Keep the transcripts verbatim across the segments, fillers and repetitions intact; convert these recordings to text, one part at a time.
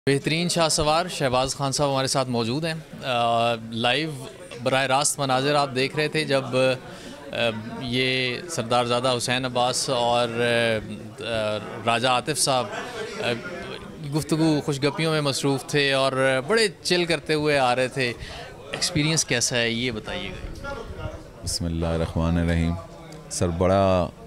बेहतरीन शाह सवार शहबाज खान साहब हमारे साथ मौजूद हैं। लाइव बराह रास्त मनाजिर आप देख रहे थे जब आ, ये सरदारज़ादा हुसैन अब्बास और आ, राजा आतिफ साहब गुफ्तगू खुशगपियों में मसरूफ़ थे और बड़े चिल करते हुए आ रहे थे। एक्सपीरियंस कैसा है ये बताइएगा। बिस्मिल्लाहिर्रहमानिर्रहीम। सर, बड़ा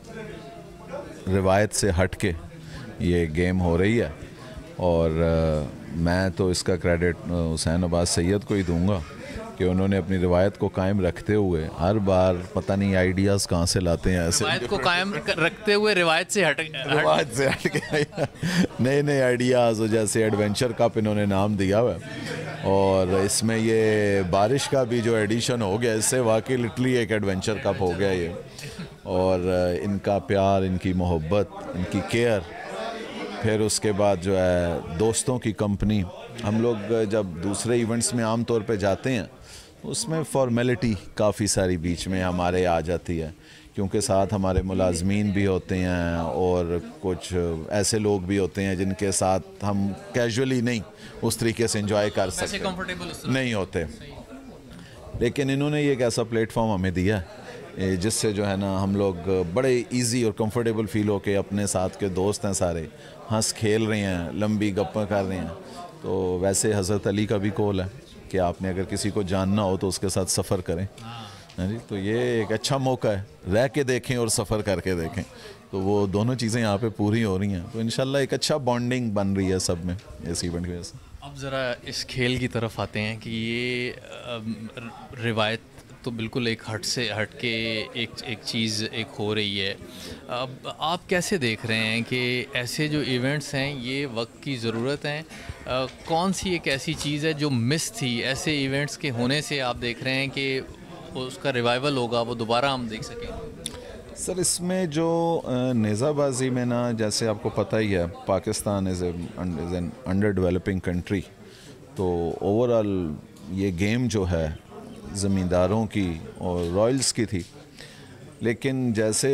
रिवायत से हट के ये गेम हो रही है और आ, मैं तो इसका क्रेडिट हुसैन अब्बास सैयद को ही दूंगा कि उन्होंने अपनी रिवायत को कायम रखते हुए हर बार पता नहीं आइडियाज़ कहाँ से लाते हैं ऐसे रिवायत को कायम रखते हुए रिवायत से हट रिवायत से हट के नए नए आइडियाज़, जैसे एडवेंचर कप इन्होंने नाम दिया हुआ है और इसमें ये बारिश का भी जो एडिशन हो गया, इससे वाकई लिटरली एक एडवेंचर कप हो गया ये। और इनका प्यार, इनकी मोहब्बत, इनकी केयर, फिर उसके बाद जो है दोस्तों की कंपनी। हम लोग जब दूसरे इवेंट्स में आम तौर पे जाते हैं उसमें फॉर्मेलिटी काफ़ी सारी बीच में हमारे आ जाती है, क्योंकि साथ हमारे मुलाजमीन भी होते हैं और कुछ ऐसे लोग भी होते हैं जिनके साथ हम कैजुअली नहीं उस तरीके से एंजॉय कर सकते नहीं होते। लेकिन इन्होंने ये एक ऐसा प्लेटफॉर्म हमें दिया है जिससे जो है ना हम लोग बड़े इजी और कंफर्टेबल फील हो के अपने साथ के दोस्त हैं सारे हंस खेल रहे हैं, लंबी गप्पा कर रहे हैं। तो वैसे हज़रत अली का भी कौल है कि आपने अगर किसी को जानना हो तो उसके साथ सफ़र करें। हाँ जी, तो ये एक अच्छा मौका है, रह के देखें और सफ़र करके देखें। तो वो दोनों चीज़ें यहाँ पे पूरी हो रही हैं, तो इंशाल्लाह एक अच्छा बॉन्डिंग बन रही है सब में इस इवेंट की वजह से। अब ज़रा इस खेल की तरफ आते हैं कि ये रिवायत तो बिल्कुल एक हट से हट के एक एक चीज़ एक हो रही है। अब आप कैसे देख रहे हैं कि ऐसे जो इवेंट्स हैं ये वक्त की ज़रूरत है? आ, कौन सी एक ऐसी चीज़ है जो मिस थी ऐसे इवेंट्स के होने से आप देख रहे हैं कि उसका रिवाइवल होगा, वो दोबारा हम देख सकें? सर, इसमें जो नेज़ाबाजी में ना, जैसे आपको पता ही है Pakistan is an under developing country, तो ओवरऑल ये गेम जो है ज़मींदारों की और रॉयल्स की थी। लेकिन जैसे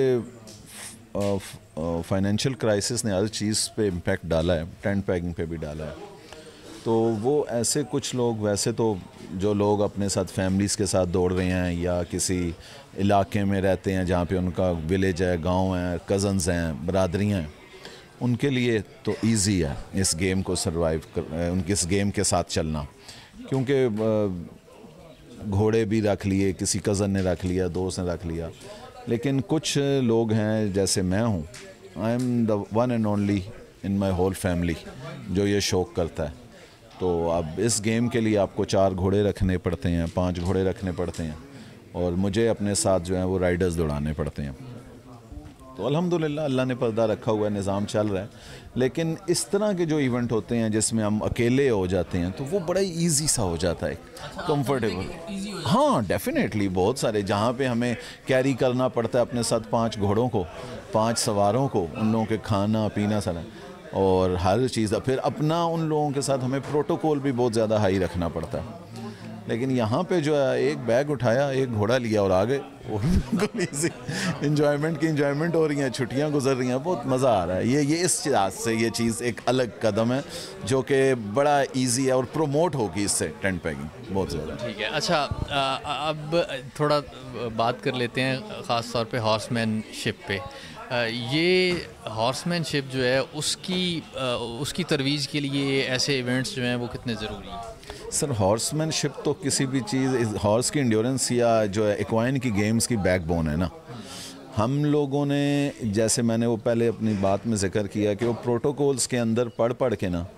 फाइनेंशियल क्राइसिस ने हर चीज़ पे इम्पेक्ट डाला है, टेंट पैकिंग पे भी डाला है, तो वो ऐसे कुछ लोग, वैसे तो जो लोग अपने साथ फैमिलीज़ के साथ दौड़ रहे हैं या किसी इलाके में रहते हैं जहाँ पे उनका विलेज है, गांव है, कज़न्स हैं, बरादरियाँ हैं, उनके लिए तो इजी है इस गेम को सरवाइव कर, उनके इस गेम के साथ चलना। क्योंकि घोड़े भी रख लिए, किसी कज़न ने रख लिया, दोस्त ने रख लिया। लेकिन कुछ लोग हैं जैसे मैं हूँ, I am the one and only in my whole family जो ये शौक़ करता है। तो अब इस गेम के लिए आपको चार घोड़े रखने पड़ते हैं, पांच घोड़े रखने पड़ते हैं और मुझे अपने साथ जो है वो राइडर्स दौड़ाने पड़ते हैं। तो अल्हम्दुलिल्लाह अल्लाह ने पर्दा रखा हुआ है, निज़ाम चल रहा है। लेकिन इस तरह के जो इवेंट होते हैं जिसमें हम अकेले हो जाते हैं तो वो बड़ा इजी सा हो जाता है, कंफर्टेबल। हाँ, डेफिनेटली बहुत सारे जहाँ पे हमें कैरी करना पड़ता है अपने साथ पांच घोड़ों को, पांच सवारों को, उन लोगों के खाना पीना सारा और हर चीज़। फिर अपना उन लोगों के साथ हमें प्रोटोकॉल भी बहुत ज़्यादा हाई रखना पड़ता है। लेकिन यहाँ पे जो है एक बैग उठाया, एक घोड़ा लिया और आ गए और बिल्कुल इजी इंजॉयमेंट की इंजॉयमेंट हो रही है, छुट्टियाँ गुजर रही हैं, बहुत मज़ा आ रहा है। ये ये इस लिहाज से ये चीज़ एक अलग कदम है जो कि बड़ा इजी है और प्रोमोट होगी इससे टेंट पैकिंग बहुत ज़्यादा। ठीक है, अच्छा अब थोड़ा बात कर लेते हैं ख़ास तौर पे हॉर्समैनशिप पे। ये हॉर्समैनशिप जो है उसकी उसकी तरवीज के लिए ऐसे इवेंट्स जो हैं वो कितने ज़रूरी हैं? सर, हॉर्समैनशिप तो किसी भी चीज़, हॉर्स की इंड्योरेंस या जो है इक्वाइन की गेम्स की बैकबोन है ना। हम लोगों ने, जैसे मैंने वो पहले अपनी बात में जिक्र किया कि वो प्रोटोकॉल्स के अंदर पढ़ पढ़ के ना